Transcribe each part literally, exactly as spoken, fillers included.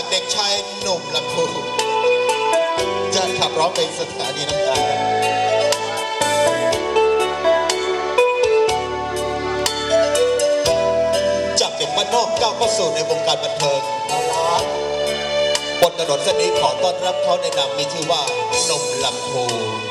เด็กชายหนุ่มลำพูจะขับร้องเพลงสถานีน้ำตาจากเด็กบ้านนอกก้าวเข้าสู่ในวงการบันเทิงบนถนนเส้นนี้ขอต้อนรับเขาในนามมีชื่อว่าหนุ่มลำพู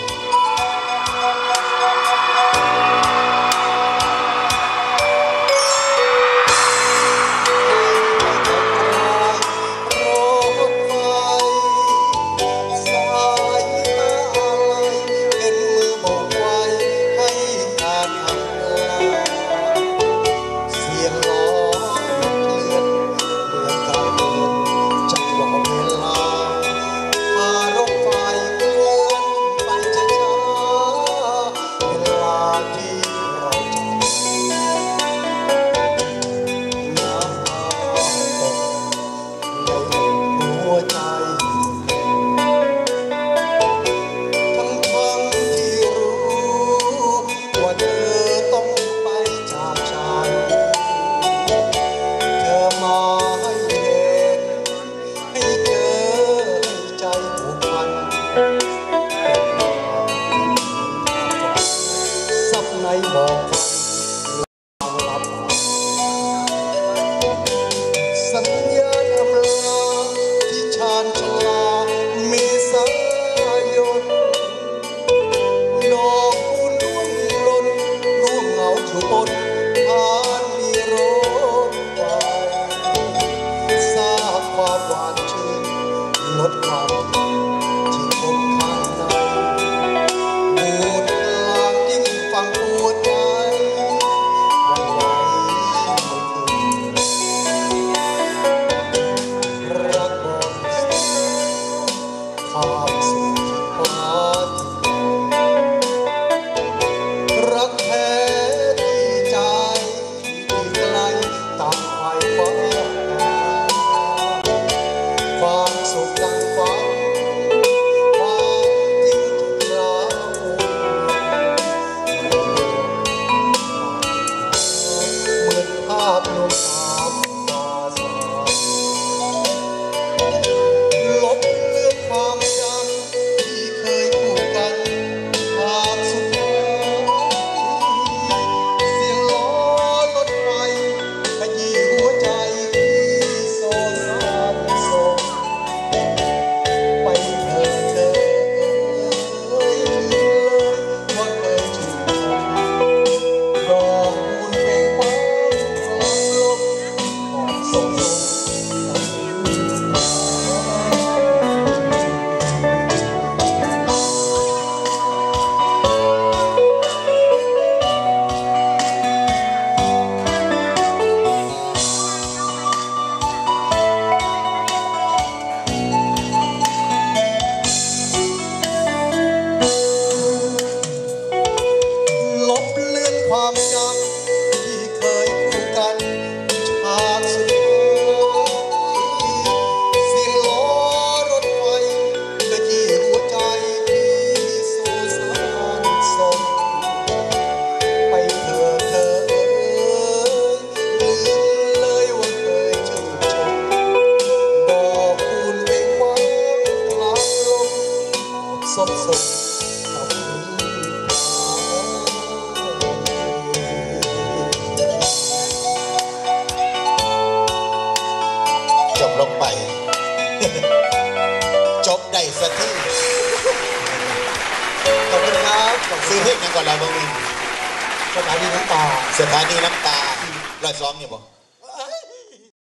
สัญญาณอำลาที่ชาญชลาเมษายนดอกกุหลาบล้นร่วงเหงาอยู่บนทานมีรถไฟทราบความหวานชื่นลดความที่คมข้างในบูดกลางยิ่งฟังปวดใจความสุขที่ปาฏิรักแท้ที่ใจที่ไกลต่างไฟฟ้าความสุขดังฟ้าความจริงที่เราเหมือนภาพลมตามตาสายลบเลือนความความจำที่เคยคู่กันฉากสุดท้ายเสียงล้อรถไฟขยี้หัวใจที่โศกสารส่งไปเธอเธอเอ่ยลืมเลยว่าเคยชื่นชมดอกคูณไปคว้างกลางลมสดสดจบลงไปจบได้สักทีขอบคุณครับซื้อเพลงยังก่อนเราบ้างสถานีน้ำตาสถานีน้ำตาร้อยซ้อมเนี่ยบอก